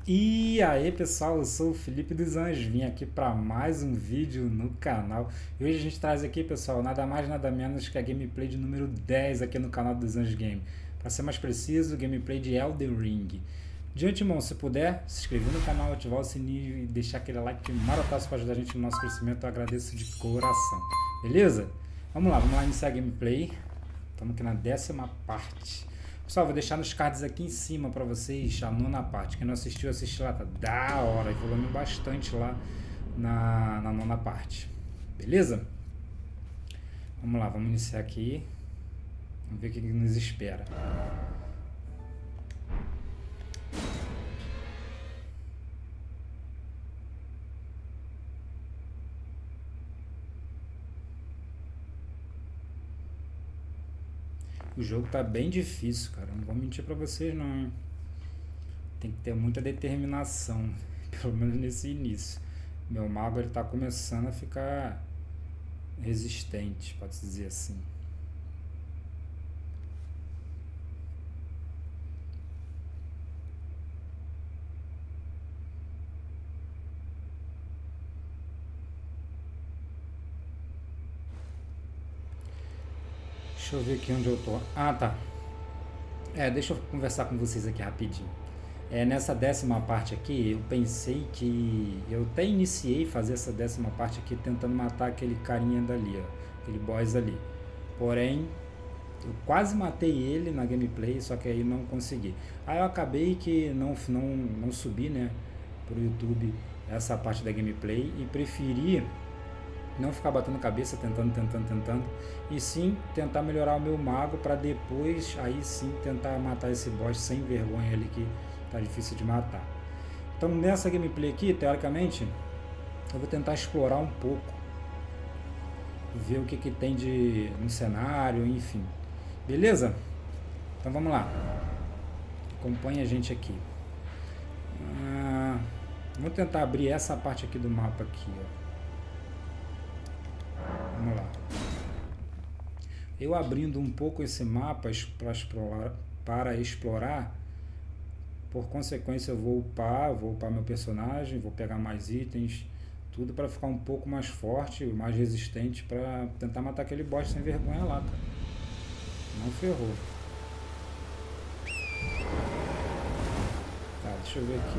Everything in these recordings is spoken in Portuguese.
E aí pessoal, eu sou o Felipe dos Anjos, vim aqui para mais um vídeo no canal. E hoje a gente traz aqui, pessoal, nada mais nada menos que a gameplay de número 10 aqui no canal dos Anjos Game. Para ser mais preciso, gameplay de Elden Ring. De antemão, se puder, se inscrever no canal, ativar o sininho e deixar aquele like marotaço para ajudar a gente no nosso crescimento, eu agradeço de coração. Beleza? Vamos lá iniciar a gameplay. Estamos aqui na 10ª parte. Pessoal, vou deixar nos cards aqui em cima para vocês a 9ª parte. Quem não assistiu, assiste lá, tá da hora. Evoluindo bastante lá na 9ª parte. Beleza? Vamos lá, vamos iniciar aqui. Vamos ver o que nos espera. O jogo tá bem difícil, cara. Não vou mentir pra vocês, não. Tem que ter muita determinação. Pelo menos nesse início. Meu mago, ele tá começando a ficar resistente, pode-se dizer assim. Deixa eu ver aqui onde eu tô. Ah, tá. Deixa eu conversar com vocês aqui rapidinho. Nessa 10ª parte aqui, eu pensei que... Eu até iniciei fazer essa 10ª parte aqui tentando matar aquele carinha dali, ó, aquele boss ali. Porém, eu quase matei ele na gameplay, só que aí não consegui. Aí eu acabei que não subi, né, pro YouTube essa parte da gameplay e preferi não ficar batendo cabeça, tentando, e sim tentar melhorar o meu mago para depois, aí sim, tentar matar esse boss sem vergonha ali que tá difícil de matar. Então nessa gameplay aqui, teoricamente, eu vou tentar explorar um pouco, ver o que tem no cenário, enfim. Beleza? Então vamos lá. Acompanha a gente aqui. Vou tentar abrir essa parte aqui do mapa aqui, ó. Vamos lá. Eu abrindo um pouco esse mapa para explorar, por consequência eu vou upar meu personagem, vou pegar mais itens, tudo para ficar um pouco mais forte, mais resistente para tentar matar aquele boss sem vergonha lá, cara. Não ferrou. Tá, deixa eu ver aqui.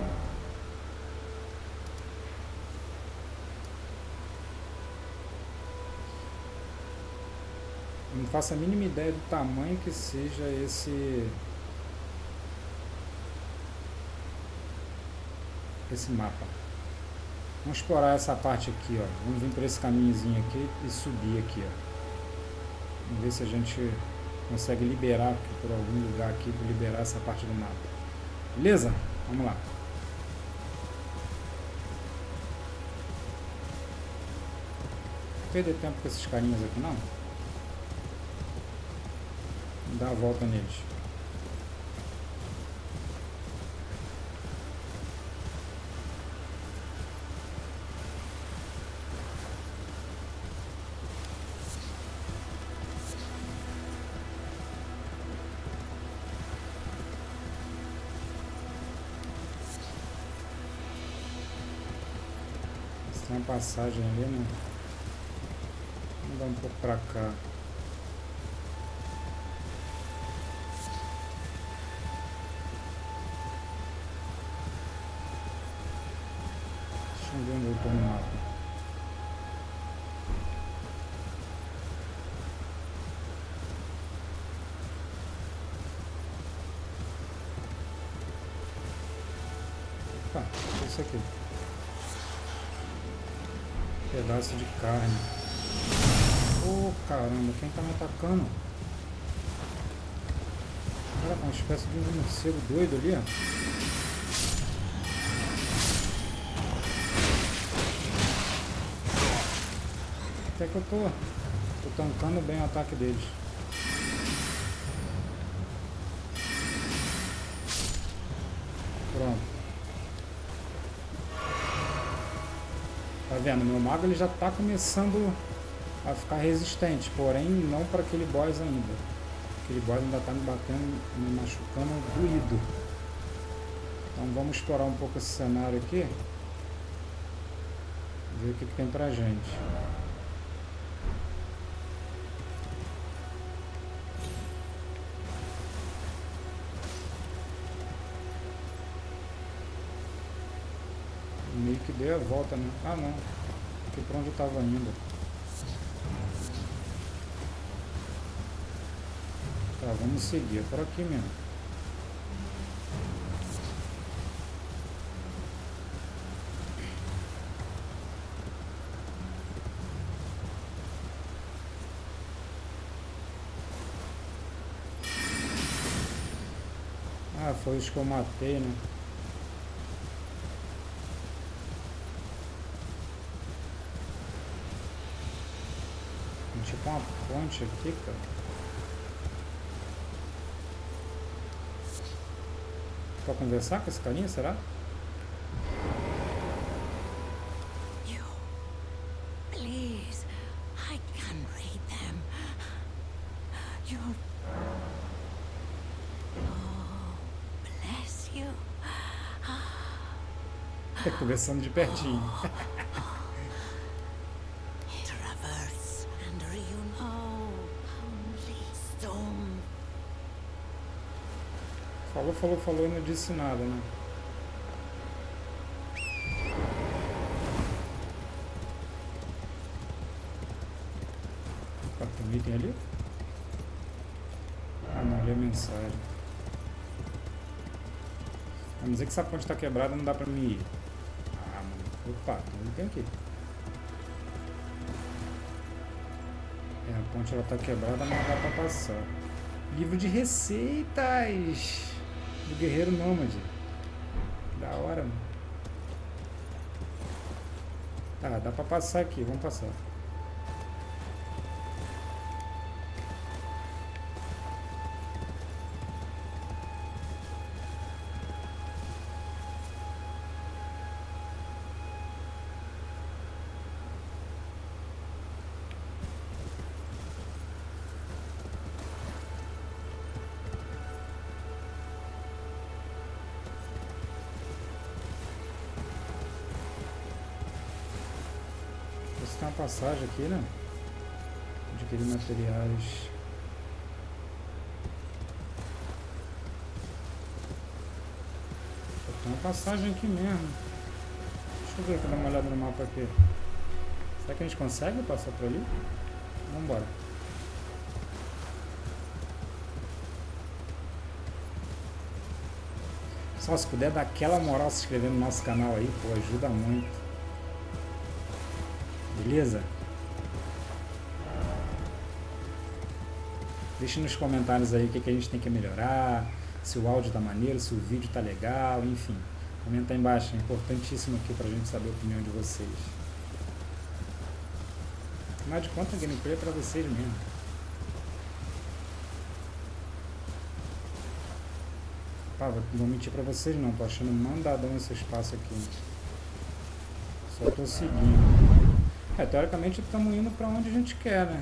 Não faço a mínima ideia do tamanho que seja esse mapa. Vamos explorar essa parte aqui, ó. Vamos vir por esse caminhozinho aqui e subir aqui, ó. Vamos ver se a gente consegue liberar aqui, por algum lugar aqui, liberar essa parte do mapa. Beleza? Vamos lá. Não perder tempo com esses carinhas aqui, não. Dar a volta neles. Tem uma passagem ali, né? Vamos dar um pouco pra cá. Deixa eu ver onde eu tô no mapa. Opa, isso aqui. Pedaço de carne. Oh, caramba, quem tá me atacando? Cara, uma espécie de um morcego doido ali, ó. Até que eu tô tancando bem o ataque deles. Pronto. Tá vendo? Meu mago ele já tá começando a ficar resistente, porém não para aquele boss ainda. Aquele boss ainda tá me batendo, me machucando doído. Então vamos explorar um pouco esse cenário aqui. Ver o que tem pra gente. Meio que deu a volta, né? Ah não, aqui pra onde eu tava indo. Tá, vamos seguir, é por aqui mesmo. Ah, foi os que eu matei, né? Tem tipo uma ponte aqui, cara. Pra conversar com esse carinha, será? You, please, I can read them. You. Oh, bless you. Tá conversando de pertinho. Traverse and reunite only stone. Falou e não disse nada, né? Opa, tem um item ali? Ah não, ali é mensagem. A não dizer que essa ponte tá quebrada, não dá pra mim ir. Ah, mano. Opa, tem um item aqui. É, a ponte ela tá quebrada, mas não dá pra passar. Livro de receitas do Guerreiro Nômade. Da hora, mano. Tá, dá pra passar aqui, vamos passar. Tem uma passagem aqui, né? Adquirir materiais. Tem uma passagem aqui mesmo. Deixa eu ver aqui, dar uma olhada no mapa aqui. Será que a gente consegue passar por ali? Vamos embora. Só se puder dar aquela moral se inscrever no nosso canal aí, pô, ajuda muito. Beleza? Deixe nos comentários aí o que a gente tem que melhorar, se o áudio tá maneiro, se o vídeo tá legal, enfim. Comenta aí embaixo, é importantíssimo aqui pra gente saber a opinião de vocês. Afinal de contas, a gameplay é pra vocês mesmo. Pá, não vou mentir pra vocês não, tô achando mandadão esse espaço aqui. Só tô seguindo. Teoricamente estamos indo para onde a gente quer, né?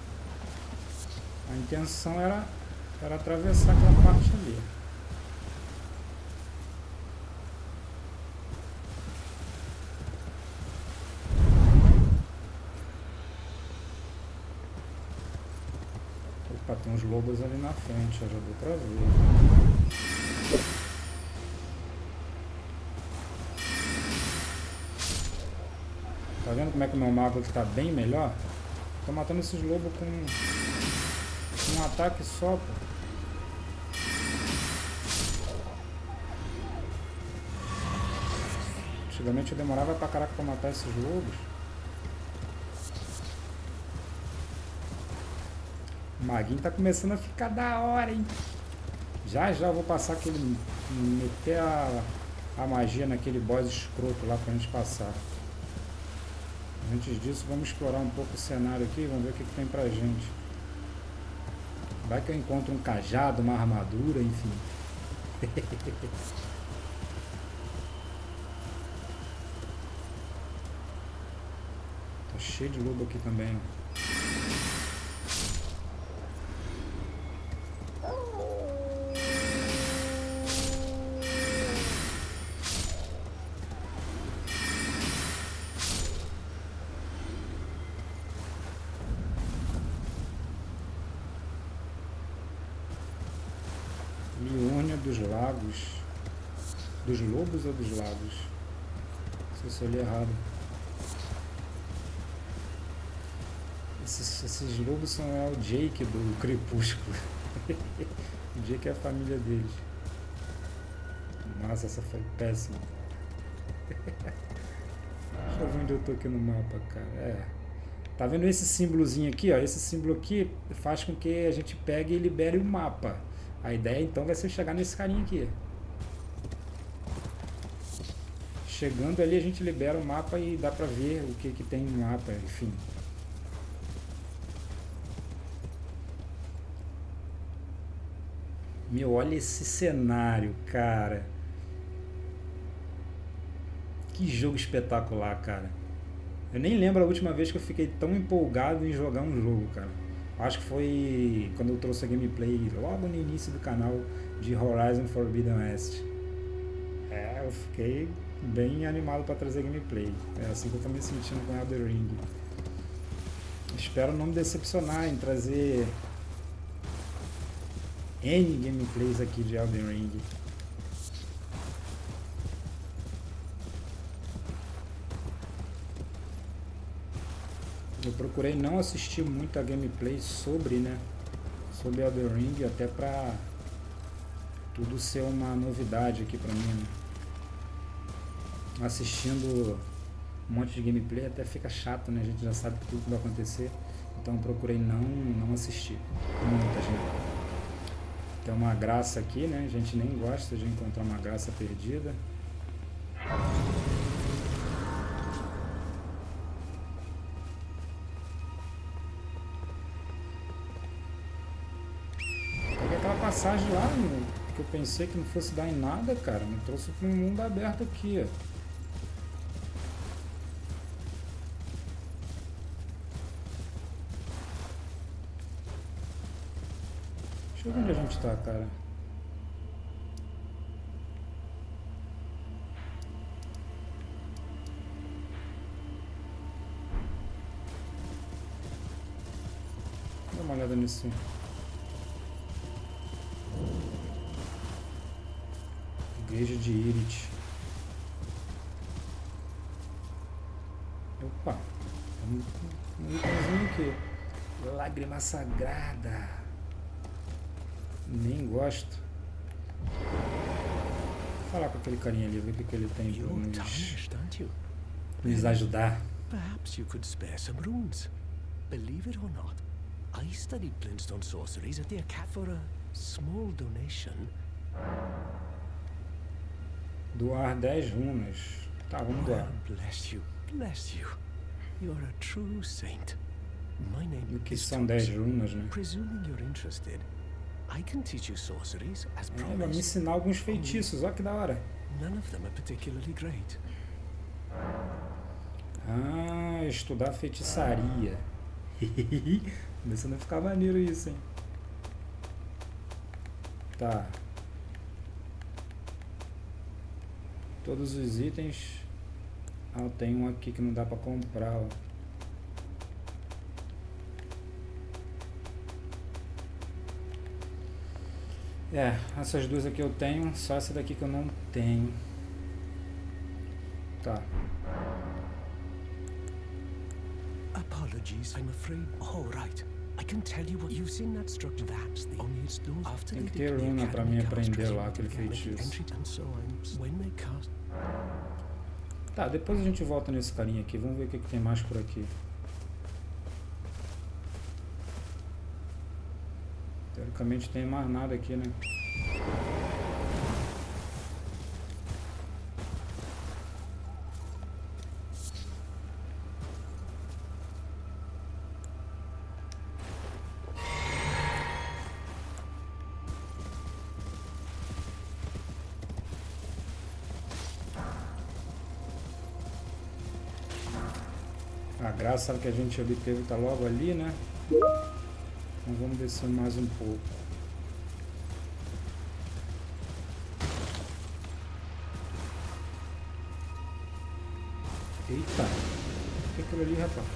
A intenção era atravessar aquela parte ali. Opa, tem uns lobos ali na frente, já deu pra ver. Tá vendo como é que o meu mapa está bem melhor? Tô matando esses lobos com um ataque só, pô. Antigamente eu demorava pra caraca pra matar esses lobos. O maguinho tá começando a ficar da hora, hein? Já eu vou passar aquele... meter a magia naquele boss escroto lá pra gente passar. Antes disso, vamos explorar um pouco o cenário aqui, vamos ver o que tem pra gente. Vai que eu encontro um cajado, uma armadura, enfim. Tá cheio de lobo aqui também. lagos. Dos lobos ou dos lagos? Não sei se eu li errado. Esses lobos são o Jake do Crepúsculo. O Jake é a família deles. Nossa, essa foi péssima. Deixa eu ver onde eu tô aqui no mapa, cara. Tá vendo esse símbolozinho aqui, ó? Esse símbolo aqui faz com que a gente pegue e libere o mapa. A ideia então vai ser chegar nesse carinha aqui. Chegando ali a gente libera o mapa e dá pra ver o que tem no mapa, enfim. Meu, olha esse cenário, cara. Que jogo espetacular, cara. Eu nem lembro a última vez que eu fiquei tão empolgado em jogar um jogo, cara. Acho que foi quando eu trouxe a gameplay logo no início do canal de Horizon Forbidden West. Eu fiquei bem animado para trazer gameplay. É assim que eu tô me sentindo com Elden Ring. Espero não me decepcionar em trazer N gameplays aqui de Elden Ring. Eu procurei não assistir muita gameplay sobre Elden Ring, até pra tudo ser uma novidade aqui pra mim, né? Assistindo um monte de gameplay até fica chato, né? A gente já sabe tudo que vai acontecer, então eu procurei não assistir muita gente. Tem uma graça aqui, né? A gente nem gosta de encontrar uma graça perdida. Passagem lá, que eu pensei que não fosse dar em nada, cara, me trouxe para um mundo aberto aqui, ó. Deixa eu ver onde a gente tá, cara. Dá uma olhada nisso. Igreja de Yrith. Opa, um itemzinho aqui. Lágrima sagrada. Nem gosto. Vou falar com aquele carinha ali, ver o que ele tem para nos ajudar. Perhaps you could spare some runes. Believe it or not, I studied Glintstone sorceries at the Academy for a small donation. Doar 10 runas. Tá, vamos doar. Bless you, bless you. You're a true saint. My name O que is são 10 runas, né? Presuming you're interested, I can teach you sorceries as Vai me promised. ensinar alguns feitiços, olha que da hora. None of them are particularly great. Ah, estudar feitiçaria. Começando a ficar maneiro isso, hein? Tá. Todos os itens. Ah, tem um aqui que não dá pra comprar, ó. Essas duas aqui eu tenho, só essa daqui que eu não tenho. Tá. Apologies, I'm afraid. Oh, right. I can tell you what you've seen that structure. That's the only it's those after Tem they que ter did the runa pra mim academy aprender cast, lá aquele began making feitiço. entry, and so on. When they cast. Tá, depois a gente volta nesse carinha aqui. Vamos ver o que tem mais por aqui. Teoricamente tem mais nada aqui, né? A graça que a gente obteve tá logo ali, né? Então vamos descer mais um pouco. Eita! O que é aquilo ali, rapaz?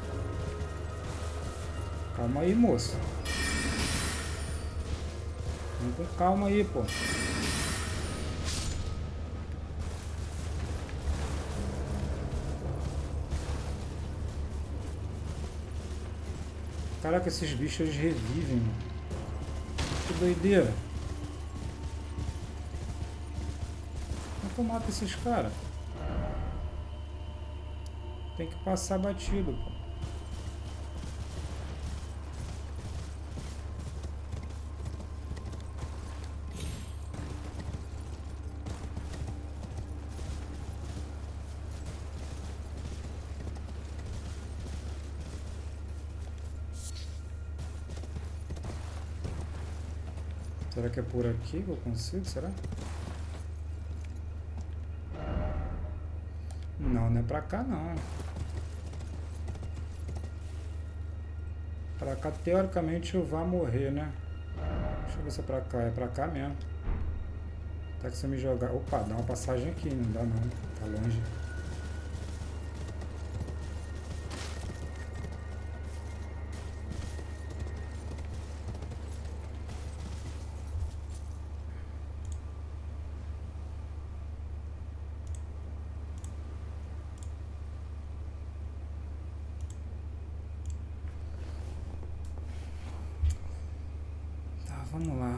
Calma aí, moço. Vamos com calma aí, pô. Caraca, esses bichos eles revivem, mano. Que doideira. Como é que eu mato esses caras? Tem que passar batido, pô. Será que é por aqui que eu consigo? Será? Não, não é pra cá não. Pra cá, teoricamente, eu vou morrer, né? Deixa eu ver se é pra cá. É pra cá mesmo. Até que se eu me jogar... Opa, dá uma passagem aqui. Não dá não. Tá longe. Vamos lá.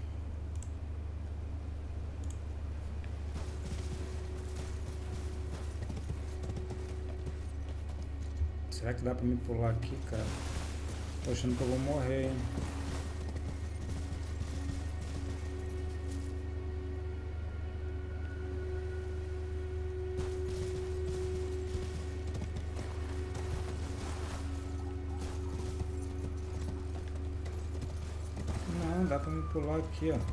Será que dá pra me pular aqui, cara? Tô achando que eu vou morrer, hein? Dá pra me pular aqui, ó.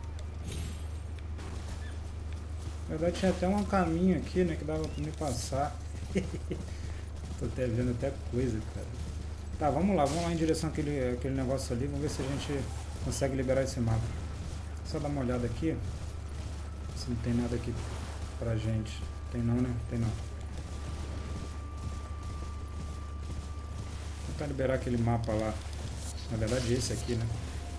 Na verdade tinha até um caminho aqui, né, que dava pra me passar. Tô até vendo até coisa, cara. Tá, vamos lá em direção àquele negócio ali. Vamos ver se a gente consegue liberar esse mapa. Só dar uma olhada aqui. Se não tem nada aqui pra gente. Tem não, né? Tem não. Vou tentar liberar aquele mapa lá. Na verdade esse aqui, né?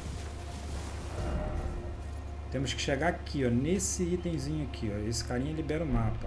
Temos que chegar aqui, ó, nesse itemzinho aqui, ó. Esse carinha libera o mapa.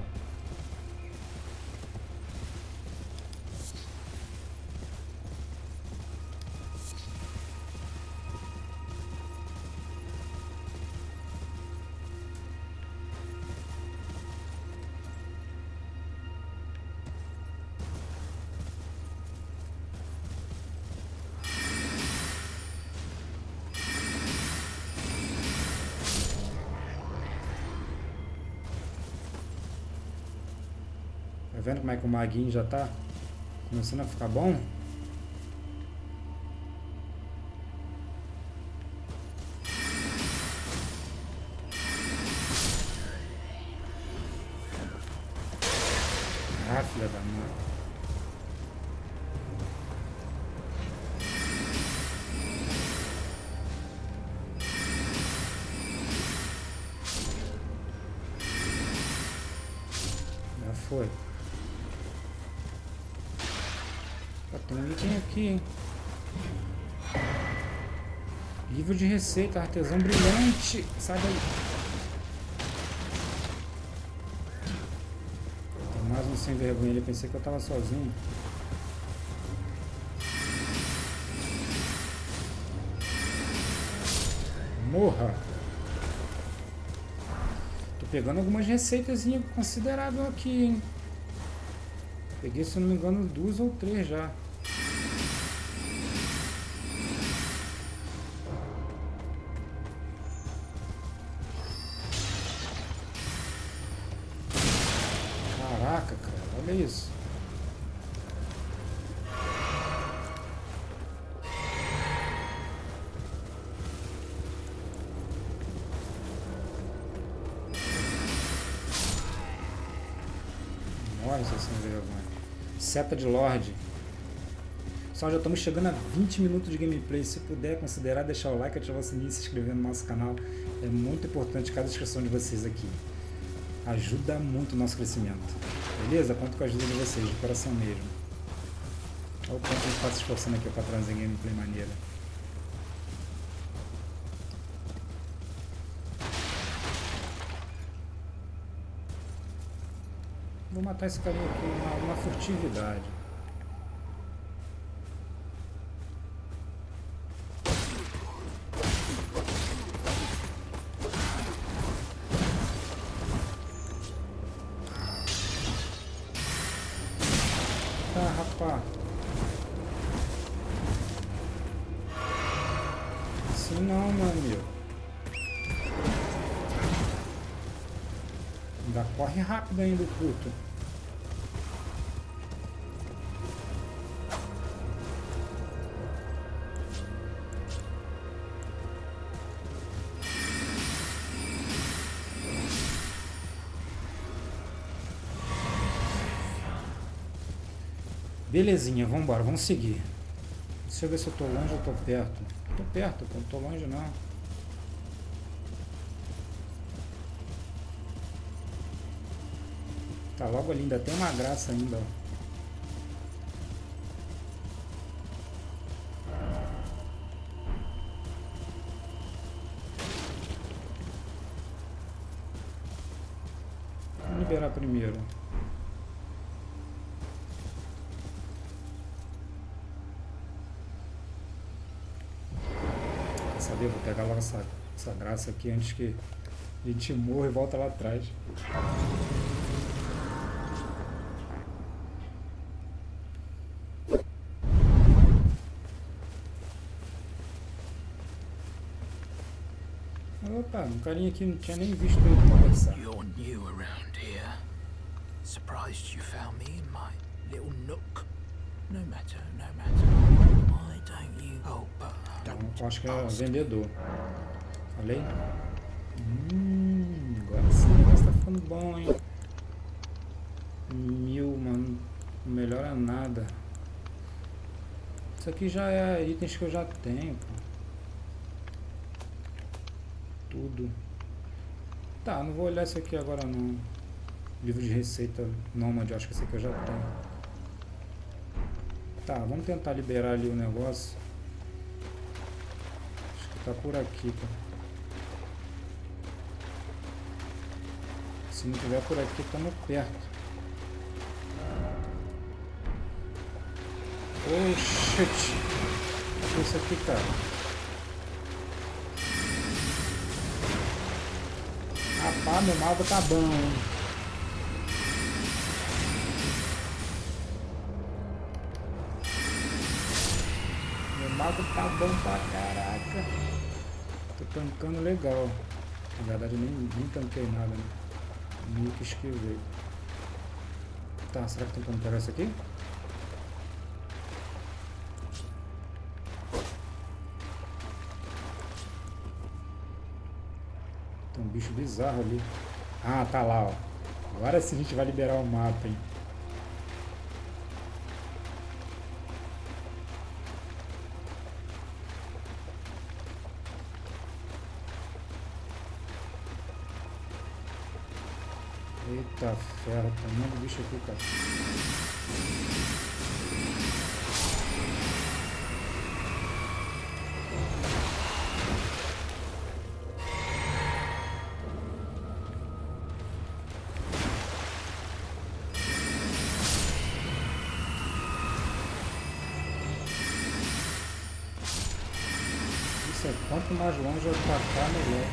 Tá vendo como é que o maguinho já tá começando a ficar bom? Ah, filha da mãe. Já foi. Tem um item aqui, hein? Livro de receita, artesão brilhante. Sai daí. Tem mais um sem vergonha ali. Pensei que eu tava sozinho. Morra. Tô pegando algumas receitazinhas consideráveis aqui, hein? Peguei, se não me engano, 2 ou 3 já. Caraca, cara, olha isso. Morre, seu sem vergonha. Seta de Lorde. Pessoal, já estamos chegando a 20 minutos de gameplay. Se puder considerar, deixar o like, ativar o sininho e se inscrever no nosso canal. É muito importante cada inscrição de vocês aqui. Ajuda muito o nosso crescimento. Beleza? Conto com a ajuda de vocês, de coração mesmo. Olha o quanto a gente está se esforçando aqui para trazer gameplay maneira. Vou matar esse carinha aqui, uma furtividade. Tá, rapaz. Assim não, meu amigo. Ainda corre rápido ainda o puto. Belezinha, vamos embora, vamos seguir. Deixa eu ver se eu tô longe ou tô perto. Tô perto, pô, não tô longe não. Tá logo ali, ainda tem uma graça ainda, ó. Vamos liberar primeiro. Quer saber? Vou pegar logo essa graça aqui antes que a gente morra e volta lá atrás. Opa, um carinha aqui não tinha nem visto ele conversar. You're new around here. Surprised you found me in my little nook. No matter, no matter. Why don't you? Oh, but Então, acho que é vendedor. Falei? Agora sim o negócio tá ficando bom, hein? 1000, mano. Não melhora nada. Isso aqui já é itens que eu já tenho, pô. Tudo. Tá, não vou olhar isso aqui agora não. Livro de receita nômade, acho que esse aqui eu já tenho. Tá, vamos tentar liberar ali o negócio. Acho que tá por aqui, tá? Se não tiver por aqui, estamos perto. Oh, shit! Olha isso aqui, cara. Rapaz, meu mago tá bom, hein? Meu mago tá bom pra caraca. Tô tancando legal. Na verdade, nem tanquei nada, né? Meio que esquivei. Tá, será que tem como pegar isso aqui? Tem um bicho bizarro ali. Ah, tá lá, ó. Agora sim a gente vai liberar o mapa, hein? Eita ferro, tem um monte de bicho aqui, cara. Isso é quanto mais longe eu atacar, melhor.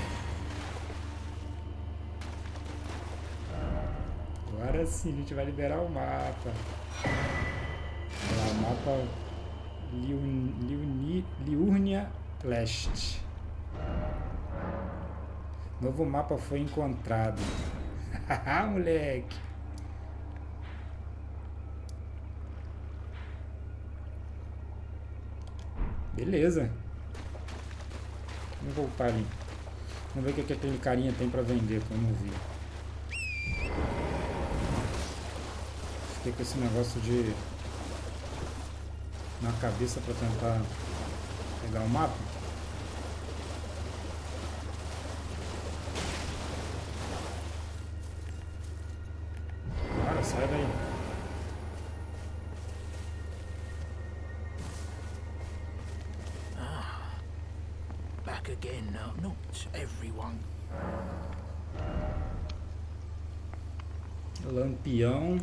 Agora sim a gente vai liberar o mapa. Olha lá, o mapa Liurnia Leste. Novo mapa foi encontrado. Haha, moleque. Beleza. Vamos voltar ali. Vamos ver o que aquele carinha tem pra vender, que eu não vi. Fiquei com esse negócio de na cabeça pra tentar pegar o mapa. Cara, sai daí. back again now. Not everyone. Lampião.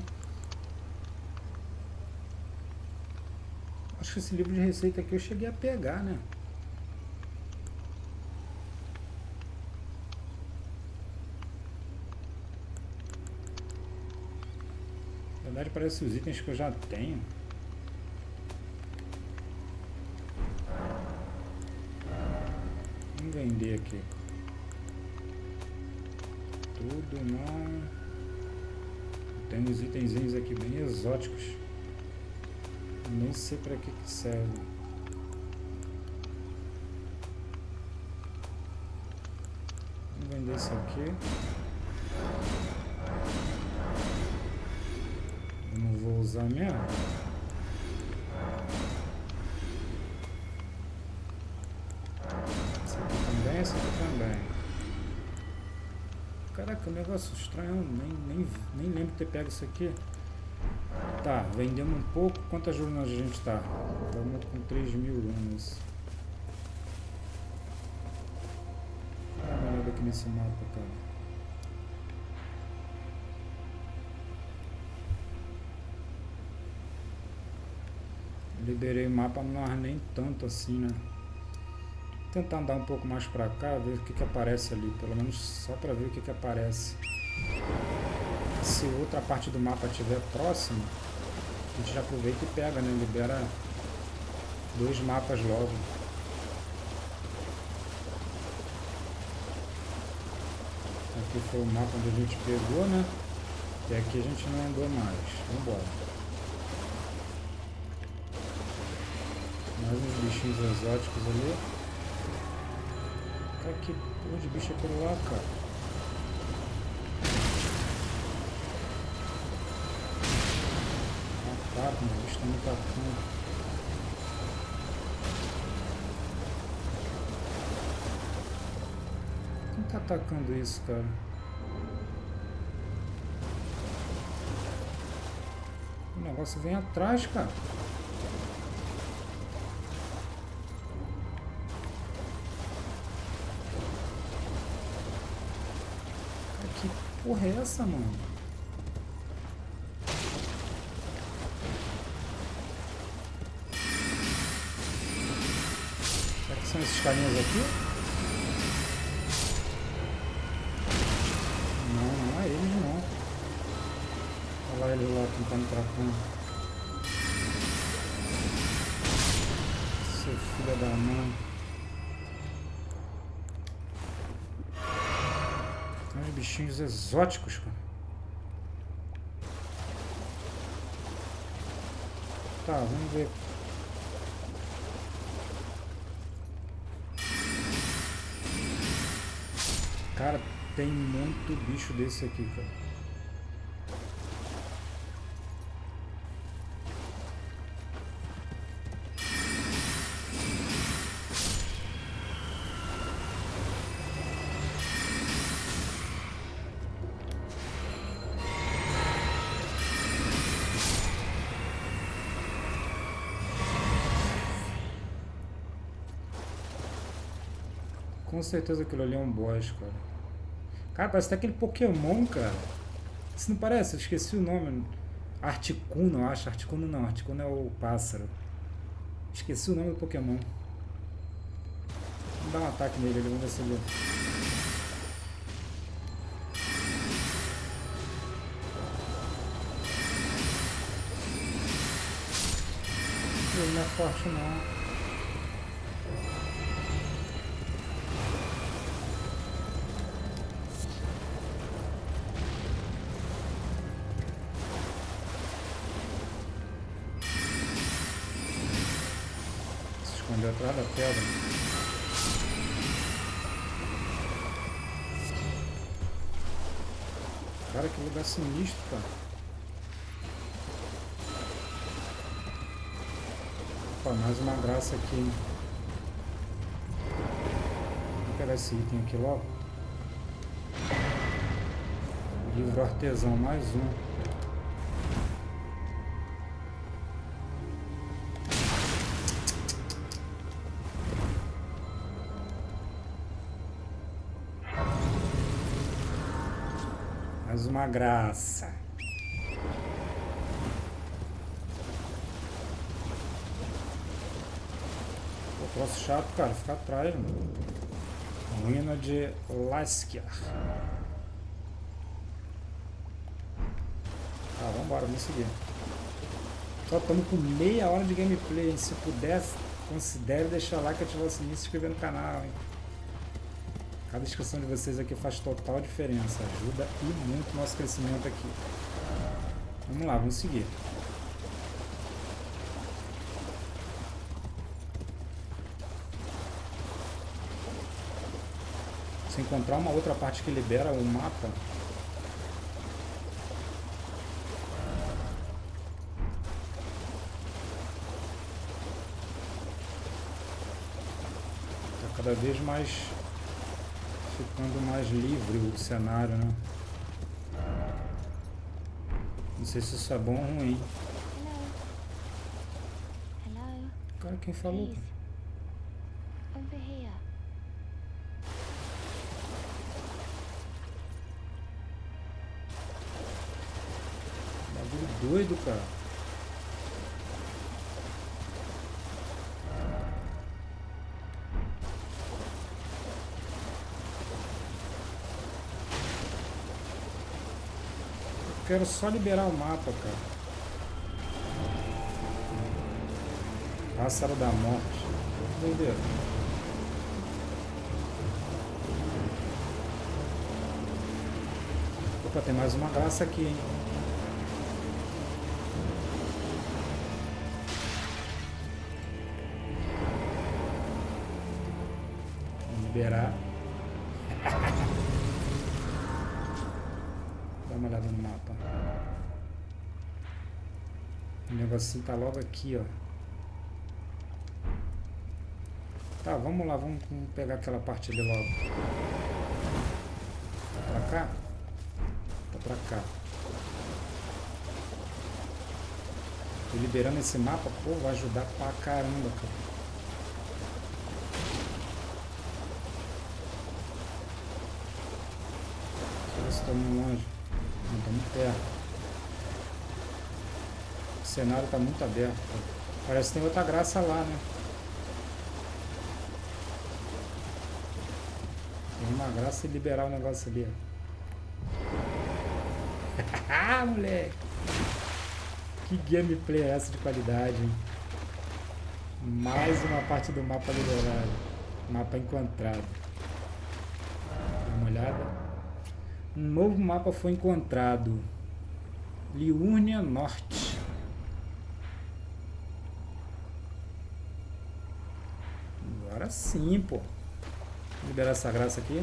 Acho que esse livro de receita aqui eu cheguei a pegar, né? Na verdade parece os itens que eu já tenho. Vamos vender aqui. Tudo não. Tem uns itenzinhos aqui bem exóticos. Nem sei para que serve. Vamos vender isso aqui. Eu não vou usar mesmo. Esse aqui também, esse aqui também. Caraca, um negócio estranho. Nem lembro de ter pego isso aqui. Tá, vendemos um pouco. Quantas runas a gente tá? Estamos com 3.000 runas. Dá uma olhada aqui nesse mapa, cara. Liberei o mapa, mas nem tanto assim, né? Vou tentar andar um pouco mais pra cá, ver o que aparece ali. Pelo menos só pra ver o que aparece. Se outra parte do mapa estiver próxima, a gente já aproveita e pega, né? Libera 2 mapas logo. Aqui foi o mapa onde a gente pegou, né? E aqui a gente não andou mais. Vamos embora. Mais uns bichinhos exóticos ali. Cara, que porra de bicho é aquele lá, cara? Meu bicho tá me atacando. Quem tá atacando isso, cara? O negócio vem atrás, cara. Cara, que porra é essa, mano? São esses carinhas aqui? Não é eles não. Olha lá ele lá tentando tracando. Seu filho da mãe. Tem uns bichinhos exóticos, cara. Tá, vamos ver. Cara, tem muito bicho desse aqui, cara. Com certeza aquilo ali é um boss, cara. Cara, parece até aquele Pokémon, cara. Isso não parece? Eu esqueci o nome. Articuno, eu acho. Articuno não. Articuno é o pássaro. Esqueci o nome do Pokémon. Vamos dar um ataque nele, vamos ver se ele... Ele não é forte, não. Escondeu atrás da pedra. Cara, que lugar sinistro, cara. Opa, mais uma graça aqui, hein? Vou pegar esse item aqui logo. Livro artesão, mais um. Mais uma graça. troço chato, cara. Fica atrás, mano. Ruína de Laskiar. Tá, vambora, vamos seguir. Só estamos com meia hora de gameplay, hein? Se puder, considere deixar o like, ativar o sininho e se inscrever no canal, hein? Cada inscrição de vocês aqui faz total diferença. Ajuda e muito o nosso crescimento aqui. Vamos lá, vamos seguir. Se encontrar uma outra parte que libera o mapa, tá cada vez mais ficando mais livre o cenário, né? Não sei se isso é bom ou ruim. Hello. Cara, quem falou? Please. Over here. Bagulho doido, cara. Eu quero só liberar o mapa, cara. Pássaro da morte. Doideira. Opa, tem mais uma graça aqui, hein? Vamos liberar. Dá uma olhada no mapa. O negocinho tá logo aqui, ó. Tá, vamos lá, vamos pegar aquela parte ali logo. Tá pra cá? Tá pra cá. Tô liberando esse mapa, pô, vai ajudar pra caramba, cara. Deixa eu ver se tô muito longe. Não, tô muito perto. O cenário tá muito aberto, cara. Parece que tem outra graça lá, né? Tem uma graça em liberar o negócio ali, ó. Ah, moleque! Que gameplay é essa de qualidade, hein? Mais uma parte do mapa liberado. Mapa encontrado. Dá uma olhada. Um novo mapa foi encontrado. Liurnia Norte. Agora sim, pô. Vou liberar essa graça aqui.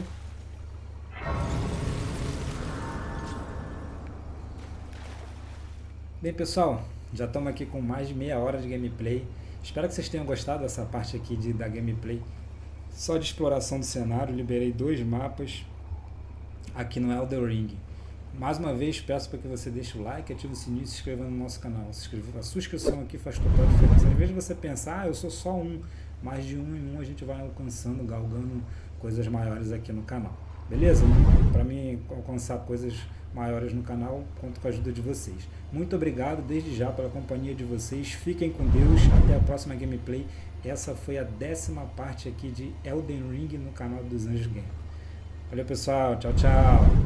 Bem, pessoal, já estamos aqui com mais de meia hora de gameplay. Espero que vocês tenham gostado dessa parte aqui da gameplay. Só de exploração do cenário. Liberei 2 mapas aqui no Elden Ring. Mais uma vez, peço para que você deixe o like, ative o sininho e se inscreva no nosso canal. A sua inscrição aqui faz total diferença. Em vez de você pensar, eu sou só um, mais de um em um a gente vai alcançando, galgando coisas maiores aqui no canal. Beleza? Para mim alcançar coisas maiores no canal, conto com a ajuda de vocês. Muito obrigado desde já pela companhia de vocês. Fiquem com Deus. Até a próxima gameplay. Essa foi a 10ª parte aqui de Elden Ring no canal dos Anjos Game. Valeu, pessoal. Tchau, tchau.